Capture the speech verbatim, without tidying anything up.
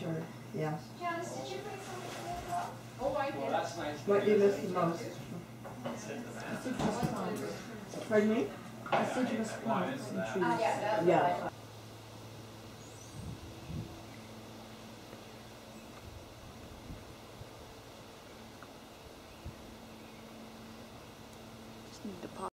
sure. Yes. Janice, did you bring something for me as well? Oh, I did. Well, that's nice. What do you miss the most? Citrus plants. Pardon me? Citrus plants and trees. Ah, yeah, that's what Yeah. I thought. Just need to pop